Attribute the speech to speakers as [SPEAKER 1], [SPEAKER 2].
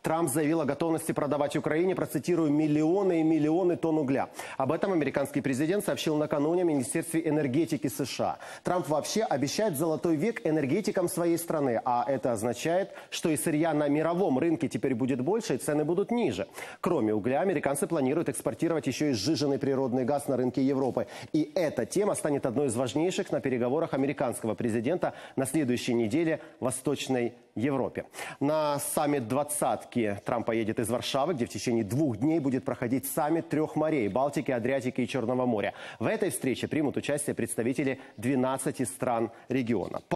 [SPEAKER 1] Трамп заявил о готовности продавать Украине, процитирую, миллионы и миллионы тонн угля. Об этом американский президент сообщил накануне в Министерстве энергетики США. Трамп вообще обещает золотой век энергетикам своей страны, а это означает, что и сырья на мировом рынке теперь будет больше и цены будут ниже. Кроме угля, американцы планируют экспортировать еще и сжиженный природный газ на рынке Европы. И эта тема станет одной из важнейших на переговорах американского президента на следующей неделе в Восточной Европе. На саммит двадцатки Трамп поедет из Варшавы, где в течение 2 дней будет проходить саммит 3 морей – Балтики, Адриатики и Черного моря. В этой встрече примут участие представители 12 стран региона.